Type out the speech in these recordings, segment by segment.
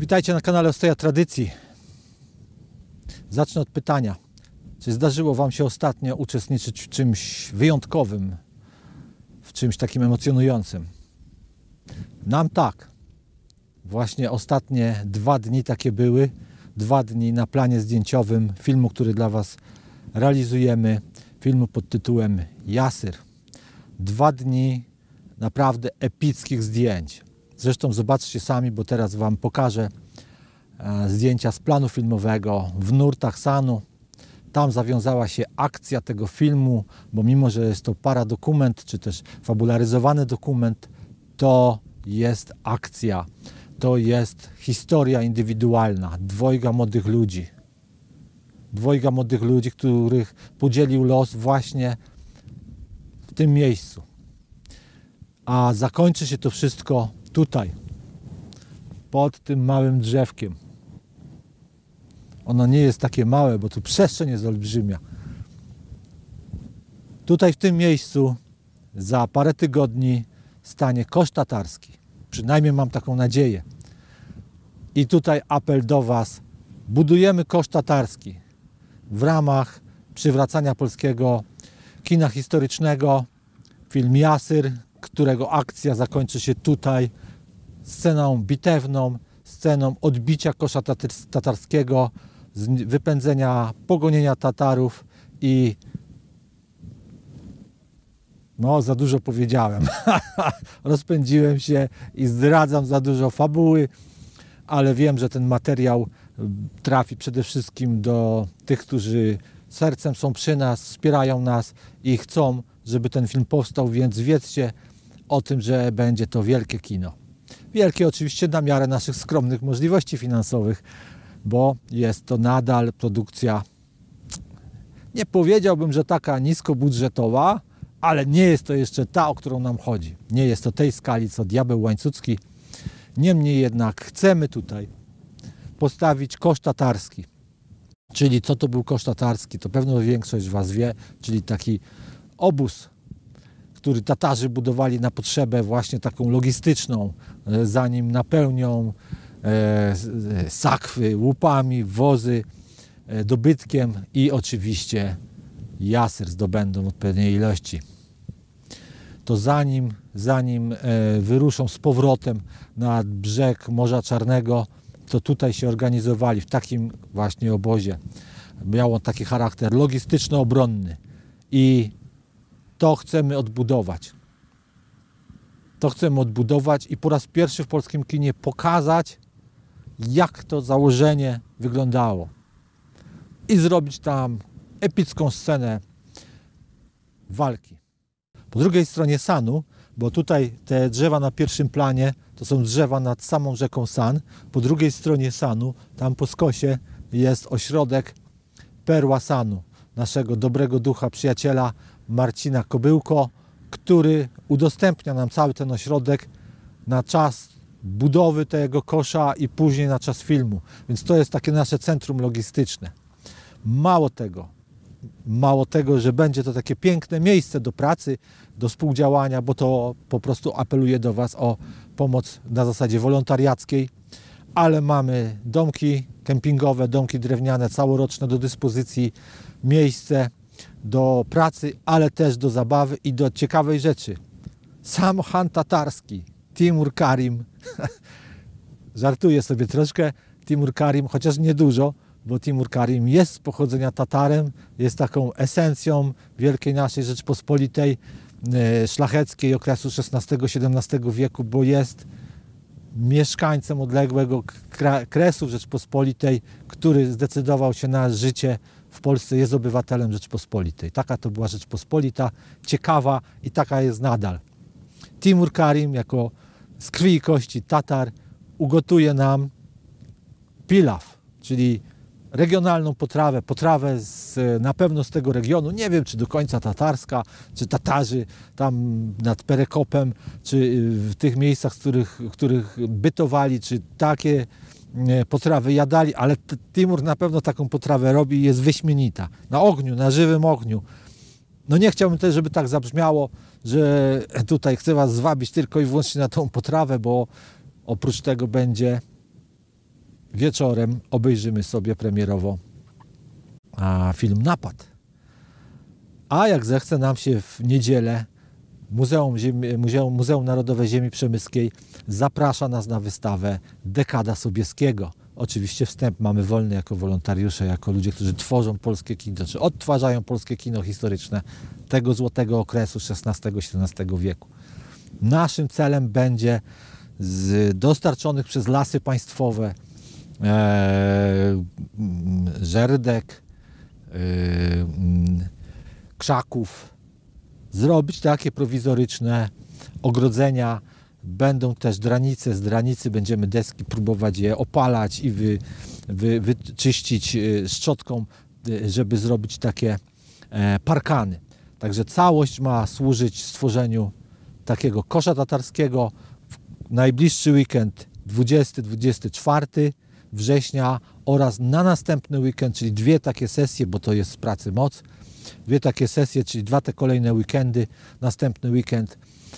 Witajcie na kanale Ostoja Tradycji. Zacznę od pytania. Czy zdarzyło Wam się ostatnio uczestniczyć w czymś wyjątkowym, w czymś takim emocjonującym? Nam tak. Właśnie ostatnie 2 dni takie były. 2 dni na planie zdjęciowym filmu, który dla Was realizujemy. Filmu pod tytułem Jasyr. 2 dni naprawdę epickich zdjęć. Zresztą zobaczcie sami, bo teraz Wam pokażę zdjęcia z planu filmowego w nurtach Sanu. Tam zawiązała się akcja tego filmu, bo mimo, że jest to paradokument, czy też fabularyzowany dokument, to jest akcja. To jest historia indywidualna. 2 młodych ludzi. 2 młodych ludzi, których podzielił los właśnie w tym miejscu. A zakończy się to wszystko tutaj, pod tym małym drzewkiem. Ono nie jest takie małe, bo tu przestrzeń jest olbrzymia. Tutaj w tym miejscu za parę tygodni stanie kosz tatarski. Przynajmniej mam taką nadzieję. I tutaj apel do Was. Budujemy kosz tatarski w ramach przywracania polskiego kina historycznego. Film Jasyr, którego akcja zakończy się tutaj sceną bitewną, sceną odbicia kosza tatarskiego, wypędzenia, pogonienia Tatarów i no za dużo powiedziałem. Rozpędziłem się i zdradzam za dużo fabuły, ale wiem, że ten materiał trafi przede wszystkim do tych, którzy sercem są przy nas, wspierają nas i chcą, żeby ten film powstał, więc wiedzcie o tym, że będzie to wielkie kino. Wielkie oczywiście na miarę naszych skromnych możliwości finansowych, bo jest to nadal produkcja, nie powiedziałbym, że taka niskobudżetowa, ale nie jest to jeszcze ta, o którą nam chodzi. Nie jest to tej skali, co Diabeł Łańcucki. Niemniej jednak chcemy tutaj postawić kosz tatarski. Czyli co to był kosz tatarski? To pewno większość z Was wie, czyli taki obóz, który Tatarzy budowali na potrzebę właśnie taką logistyczną, zanim napełnią sakwy łupami, wozy dobytkiem i oczywiście Jasyr zdobędą odpowiedniej ilości. To zanim wyruszą z powrotem na brzeg Morza Czarnego, to tutaj się organizowali w takim właśnie obozie. Miał on taki charakter logistyczno-obronny i to chcemy odbudować. To chcemy odbudować i po raz pierwszy w polskim kinie pokazać, jak to założenie wyglądało. I zrobić tam epicką scenę walki. Po drugiej stronie Sanu, bo tutaj te drzewa na pierwszym planie to są drzewa nad samą rzeką San. Po drugiej stronie Sanu, tam po skosie, jest ośrodek Perła Sanu, naszego dobrego ducha, przyjaciela Marcina Kobyłko, który udostępnia nam cały ten ośrodek na czas budowy tego kosza i później na czas filmu. Więc to jest takie nasze centrum logistyczne. Mało tego, że będzie to takie piękne miejsce do pracy, do współdziałania, bo to po prostu apeluję do Was o pomoc na zasadzie wolontariackiej, ale mamy domki kempingowe, domki drewniane całoroczne do dyspozycji, miejsce do pracy, ale też do zabawy i do ciekawej rzeczy. Sam Han tatarski, Timur Karim, żartuję sobie troszkę, Timur Karim, chociaż nie dużo, bo Timur Karim jest z pochodzenia Tatarem, jest taką esencją wielkiej naszej Rzeczpospolitej szlacheckiej okresu XVI-XVII wieku, bo jest mieszkańcem odległego kresu Rzeczpospolitej, który zdecydował się na życie w Polsce, jest obywatelem Rzeczpospolitej. Taka to była Rzeczpospolita, ciekawa i taka jest nadal. Timur Karim jako z krwi i kości Tatar ugotuje nam pilaw, czyli regionalną potrawę na pewno z tego regionu, nie wiem czy do końca tatarska, czy Tatarzy tam nad Perekopem, czy w tych miejscach, w których bytowali, czy takie potrawy jadali, ale Timur na pewno taką potrawę robi i jest wyśmienita. Na ogniu, na żywym ogniu. No nie chciałbym też, żeby tak zabrzmiało, że tutaj chcę Was zwabić tylko i wyłącznie na tą potrawę, bo oprócz tego będzie wieczorem obejrzymy sobie premierowo film Napad. A jak zechce nam się w niedzielę, Muzeum Narodowe Ziemi Przemyskiej zaprasza nas na wystawę Dekada Sobieskiego. Oczywiście wstęp mamy wolny jako wolontariusze, jako ludzie, którzy tworzą polskie kino, czy odtwarzają polskie kino historyczne tego złotego okresu XVI-XVII wieku. Naszym celem będzie z dostarczonych przez Lasy Państwowe żerdek, krzaków zrobić takie prowizoryczne ogrodzenia. Będą też dranice, z dranicy będziemy deski próbować je opalać i wyczyścić szczotką, żeby zrobić takie parkany. Także całość ma służyć stworzeniu takiego kosza tatarskiego w najbliższy weekend 20-24 września oraz na następny weekend, czyli 2 takie sesje, bo to jest z pracy moc, 2 takie sesje, czyli 2 te kolejne weekendy, następny weekend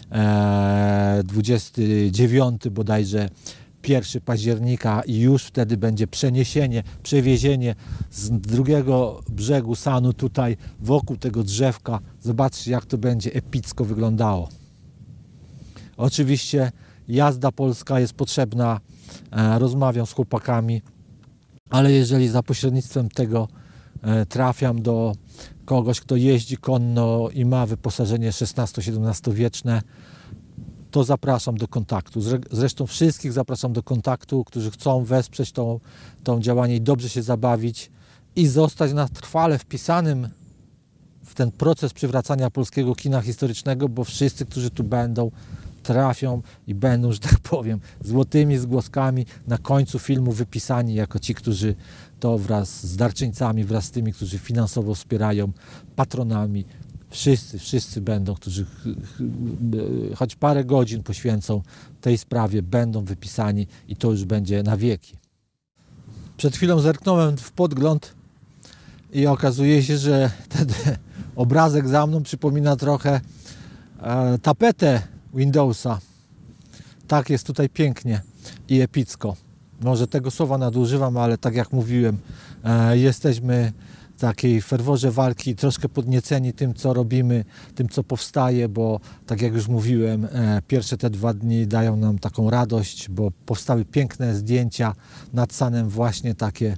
29 bodajże 1 października i już wtedy będzie przewiezienie z drugiego brzegu Sanu tutaj wokół tego drzewka. Zobaczcie, jak to będzie epicko wyglądało. Oczywiście jazda polska jest potrzebna, rozmawiam z chłopakami, ale jeżeli za pośrednictwem tego trafiam do kogoś, kto jeździ konno i ma wyposażenie XVI-XVII wieczne, to zapraszam do kontaktu. Zresztą wszystkich zapraszam do kontaktu, którzy chcą wesprzeć tą działanie i dobrze się zabawić i zostać na trwale wpisanym w ten proces przywracania polskiego kina historycznego, bo wszyscy, którzy tu będą, trafią i będą, że tak powiem, złotymi zgłoskami na końcu filmu wypisani jako ci, którzy to wraz z darczyńcami, wraz z tymi, którzy finansowo wspierają, patronami. Wszyscy będą, którzy choć parę godzin poświęcą tej sprawie, będą wypisani i to już będzie na wieki. Przed chwilą zerknąłem w podgląd i okazuje się, że ten obrazek za mną przypomina trochę tapetę Windowsa. Tak jest tutaj pięknie i epicko. Może tego słowa nadużywam, ale tak jak mówiłem, jesteśmy w takiej ferworze walki, troszkę podnieceni tym, co robimy, tym, co powstaje, bo tak jak już mówiłem, pierwsze te 2 dni dają nam taką radość, bo powstały piękne zdjęcia nad Sanem, właśnie takie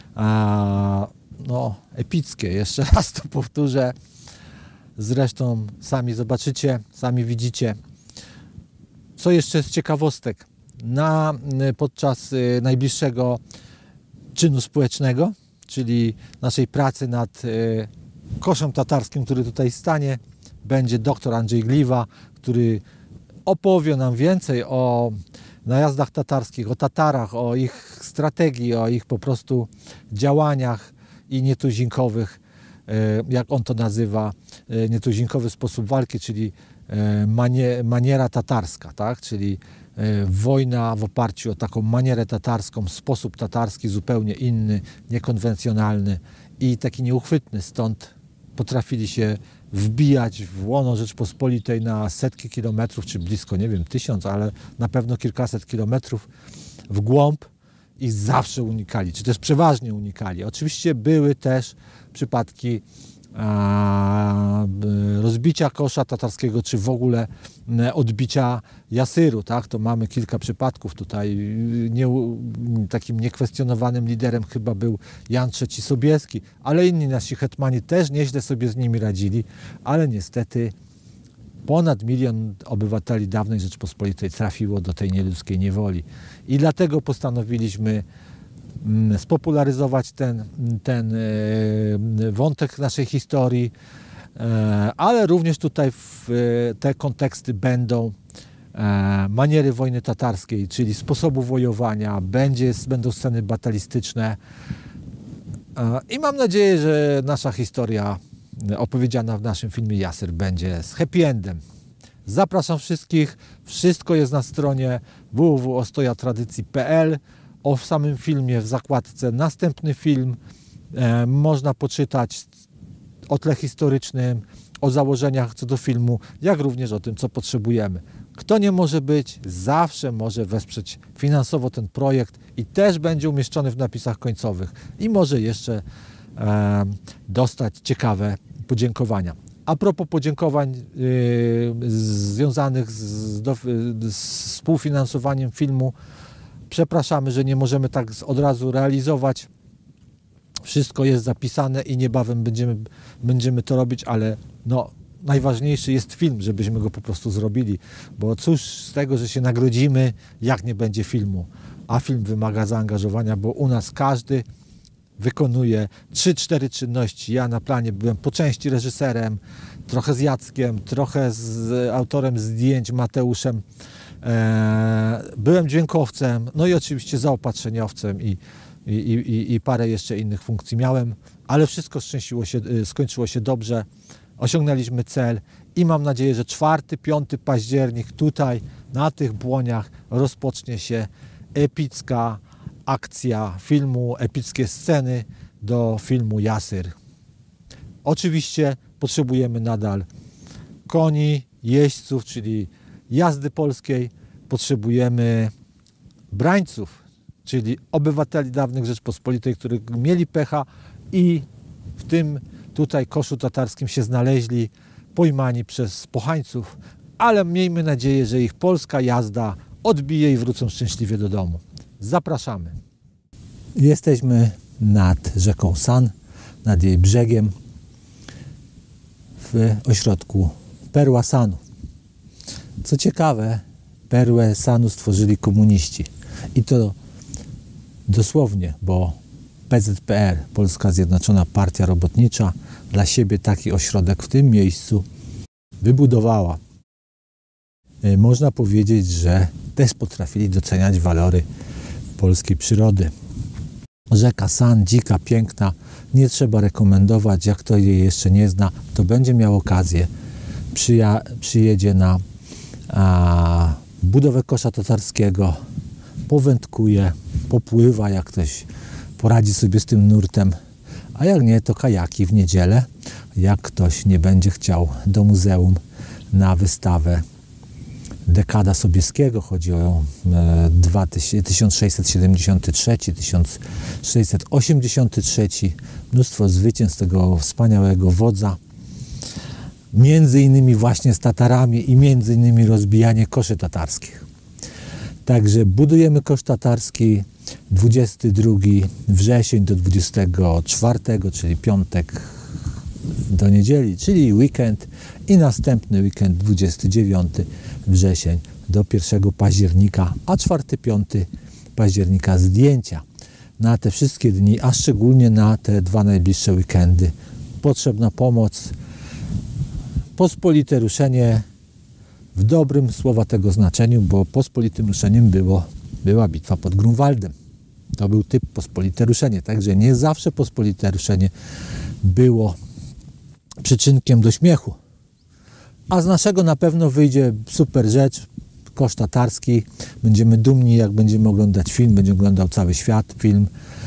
no, epickie. Jeszcze raz to powtórzę. Zresztą sami zobaczycie, sami widzicie. Co jeszcze z ciekawostek? Podczas najbliższego czynu społecznego, czyli naszej pracy nad koszem tatarskim, który tutaj stanie, będzie dr Andrzej Gliwa, który opowie nam więcej o najazdach tatarskich, o Tatarach, o ich strategii, o ich po prostu działaniach i nietuzinkowych, jak on to nazywa, nietuzinkowy sposób walki, czyli maniera tatarska, tak? Czyli wojna w oparciu o taką manierę tatarską, sposób tatarski zupełnie inny, niekonwencjonalny i taki nieuchwytny. Stąd potrafili się wbijać w łono Rzeczpospolitej na setki kilometrów, czy blisko, nie wiem, 1000, ale na pewno kilkaset kilometrów w głąb i zawsze unikali, czy też przeważnie unikali. Oczywiście były też przypadki rozbicia kosza tatarskiego, czy w ogóle odbicia Jasyru, tak? To mamy kilka przypadków tutaj. Takim niekwestionowanym liderem chyba był Jan III Sobieski, ale inni nasi hetmani też nieźle sobie z nimi radzili, ale niestety ponad 1 milion obywateli dawnej Rzeczpospolitej trafiło do tej nieludzkiej niewoli. I dlatego postanowiliśmy spopularyzować ten wątek naszej historii, ale również tutaj w te konteksty będą maniery wojny tatarskiej, czyli sposobu wojowania, będą sceny batalistyczne i mam nadzieję, że nasza historia opowiedziana w naszym filmie Jasyr będzie z happy endem. Zapraszam wszystkich, wszystko jest na stronie www.ostojatradycji.pl. O samym filmie w zakładce następny film można poczytać o tle historycznym, o założeniach co do filmu, jak również o tym, co potrzebujemy. Kto nie może być, zawsze może wesprzeć finansowo ten projekt i też będzie umieszczony w napisach końcowych i może jeszcze dostać ciekawe podziękowania. A propos podziękowań związanych z współfinansowaniem filmu, przepraszamy, że nie możemy tak od razu realizować. Wszystko jest zapisane i niebawem będziemy to robić, ale no, najważniejszy jest film, żebyśmy go po prostu zrobili, bo cóż z tego, że się nagrodzimy, jak nie będzie filmu. A film wymaga zaangażowania, bo u nas każdy wykonuje 3-4 czynności. Ja na planie byłem po części reżyserem, trochę z Jackiem, trochę z autorem zdjęć Mateuszem, byłem dźwiękowcem, no i oczywiście zaopatrzeniowcem i parę jeszcze innych funkcji miałem, ale wszystko skończyło się dobrze, osiągnęliśmy cel i mam nadzieję, że 4-5 październik tutaj na tych Błoniach rozpocznie się epicka akcja filmu, epickie sceny do filmu Jasyr. Oczywiście potrzebujemy nadal koni, jeźdźców, czyli jazdy polskiej, potrzebujemy brańców, czyli obywateli dawnych Rzeczpospolitej, którzy mieli pecha i w tym tutaj koszu tatarskim się znaleźli, pojmani przez pochańców, ale miejmy nadzieję, że ich polska jazda odbije i wrócą szczęśliwie do domu. Zapraszamy. Jesteśmy nad rzeką San, nad jej brzegiem, w ośrodku Perła Sanu. Co ciekawe, Perłę Sanu stworzyli komuniści. I to dosłownie, bo PZPR, Polska Zjednoczona Partia Robotnicza, dla siebie taki ośrodek w tym miejscu wybudowała. Można powiedzieć, że też potrafili doceniać walory polskiej przyrody. Rzeka San, dzika, piękna, nie trzeba rekomendować, jak kto jej jeszcze nie zna, to będzie miał okazję, przyjedzie na budowę kosza tatarskiego, powędkuje, popływa, jak ktoś poradzi sobie z tym nurtem, a jak nie, to kajaki w niedzielę, jak ktoś nie będzie chciał do muzeum na wystawę Dekada Sobieskiego, chodzi o 1673, 1683, mnóstwo zwycięstw tego wspaniałego wodza, między innymi właśnie z Tatarami i między innymi rozbijanie koszy tatarskich. Także budujemy kosz tatarski 22 wrzesień do 24, czyli piątek do niedzieli, czyli weekend i następny weekend 29 wrzesień do 1 października, a 4-5 października zdjęcia. Na te wszystkie dni, a szczególnie na te 2 najbliższe weekendy potrzebna pomoc, pospolite ruszenie w dobrym słowa tego znaczeniu, bo pospolitym ruszeniem była bitwa pod Grunwaldem. To był typ pospolite ruszenie, także nie zawsze pospolite ruszenie było przyczynkiem do śmiechu. A z naszego na pewno wyjdzie super rzecz, kosz tatarski. Będziemy dumni, jak będziemy oglądać film, będzie oglądał cały świat film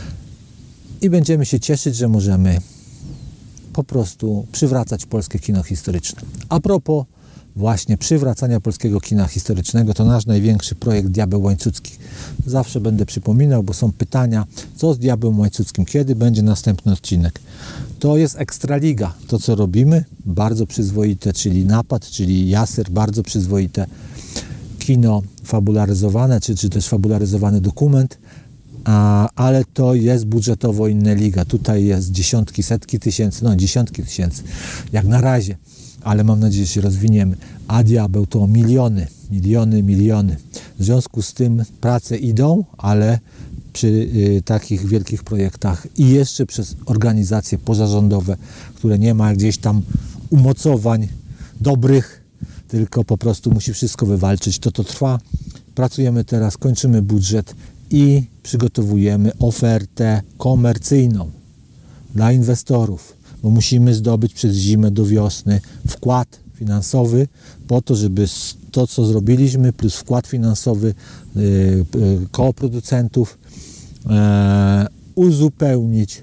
i będziemy się cieszyć, że możemy po prostu przywracać polskie kino historyczne. A propos właśnie przywracania polskiego kina historycznego, to nasz największy projekt Diabeł Łańcucki. Zawsze będę przypominał, bo są pytania, co z Diabłem Łańcuckim, kiedy będzie następny odcinek. To jest Ekstraliga, to co robimy, bardzo przyzwoite, czyli Napad, czyli Jasyr, bardzo przyzwoite kino fabularyzowane, czy też fabularyzowany dokument, ale to jest budżetowo inna liga. Tutaj jest dziesiątki, setki tysięcy, no dziesiątki tysięcy, jak na razie, ale mam nadzieję, że się rozwiniemy. A Diabeł to miliony. W związku z tym prace idą, ale przy takich wielkich projektach i jeszcze przez organizacje pozarządowe, które nie ma gdzieś tam umocowań dobrych, tylko po prostu musi wszystko wywalczyć. To trwa. Pracujemy teraz, kończymy budżet i przygotowujemy ofertę komercyjną dla inwestorów, bo musimy zdobyć przez zimę do wiosny wkład finansowy po to, żeby to, co zrobiliśmy, plus wkład finansowy koło producentów uzupełnić,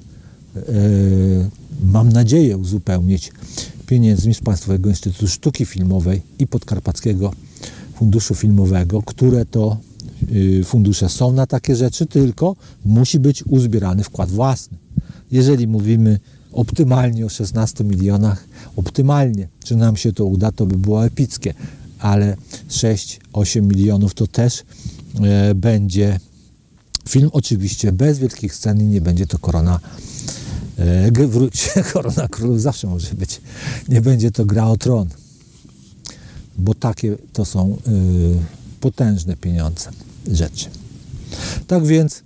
mam nadzieję uzupełnić pieniędzmi z Państwowego Instytutu Sztuki Filmowej i Podkarpackiego funduszu filmowego, które to fundusze są na takie rzeczy, tylko musi być uzbierany wkład własny. Jeżeli mówimy optymalnie o 16 milionach, optymalnie, czy nam się to uda, to by było epickie, ale 6-8 milionów to też będzie film, oczywiście bez wielkich scen i nie będzie to Korona Królów zawsze może być, nie będzie to Gra o Tron, bo takie to są potężne pieniądze rzeczy. Tak więc,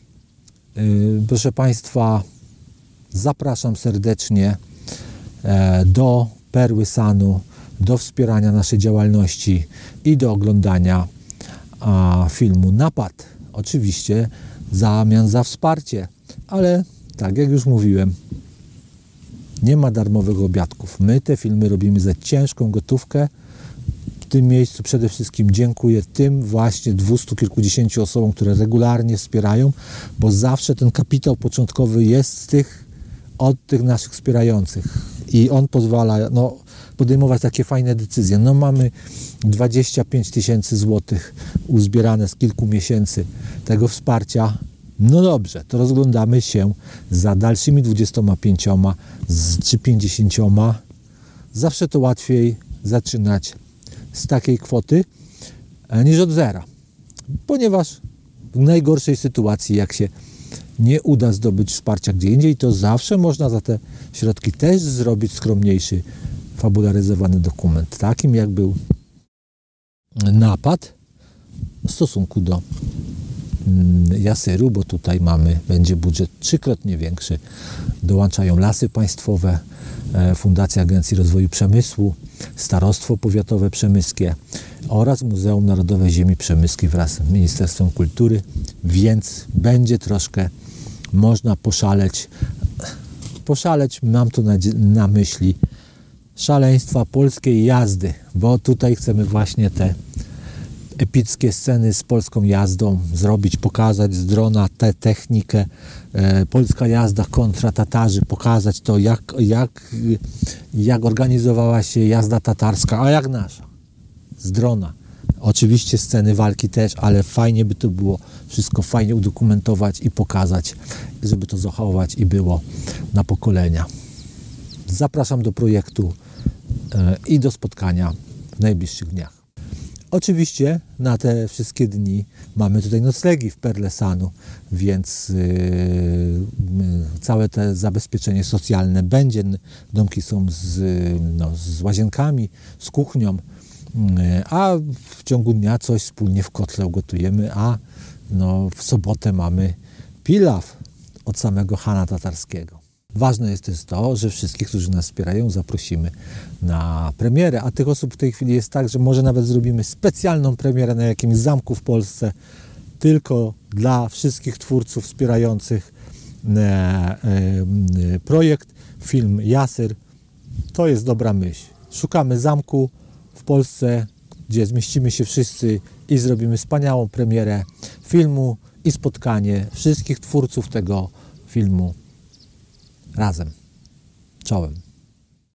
proszę Państwa, zapraszam serdecznie do Perły Sanu, do wspierania naszej działalności i do oglądania filmu Napad. Oczywiście w zamian za wsparcie, ale tak jak już mówiłem, nie ma darmowych obiadków. My te filmy robimy za ciężką gotówkę. W tym miejscu przede wszystkim dziękuję tym właśnie 200 kilkudziesięciu osobom, które regularnie wspierają, bo zawsze ten kapitał początkowy jest od tych naszych wspierających i on pozwala podejmować takie fajne decyzje. Mamy 25 tysięcy złotych uzbierane z kilku miesięcy tego wsparcia. No dobrze, to rozglądamy się za dalszymi 25 czy 50. Zawsze to łatwiej zaczynać z takiej kwoty niż od zera, ponieważ w najgorszej sytuacji, jak się nie uda zdobyć wsparcia gdzie indziej, to zawsze można za te środki też zrobić skromniejszy, fabularyzowany dokument, takim jak był Napad w stosunku do Jasyru, bo tutaj będzie budżet 3-krotnie większy. Dołączają Lasy Państwowe, Fundacja Agencji Rozwoju Przemysłu, Starostwo Powiatowe Przemyskie oraz Muzeum Narodowe Ziemi Przemyskiej wraz z Ministerstwem Kultury, więc będzie troszkę można poszaleć, mam tu na myśli szaleństwa polskiej jazdy, bo tutaj chcemy właśnie te epickie sceny z polską jazdą zrobić, pokazać z drona tę technikę, polska jazda kontra Tatarzy, pokazać to, jak organizowała się jazda tatarska, a jak nasza, z drona. Oczywiście sceny walki też, ale fajnie by to było wszystko fajnie udokumentować i pokazać, żeby to zachować i było na pokolenia. Zapraszam do projektu i do spotkania w najbliższych dniach. Oczywiście na te wszystkie dni mamy tutaj noclegi w Perle Sanu, więc całe te zabezpieczenie socjalne będzie. Domki są z łazienkami, z kuchnią, a w ciągu dnia coś wspólnie w kotle ugotujemy, a w sobotę mamy pilaw od samego Hana Tatarskiego. Ważne jest też to, że wszystkich, którzy nas wspierają, zaprosimy na premierę, a tych osób w tej chwili jest tak, że może nawet zrobimy specjalną premierę na jakimś zamku w Polsce tylko dla wszystkich twórców wspierających projekt, film Jasyr. To jest dobra myśl. Szukamy zamku w Polsce, gdzie zmieścimy się wszyscy i zrobimy wspaniałą premierę filmu i spotkanie wszystkich twórców tego filmu razem. Czołem.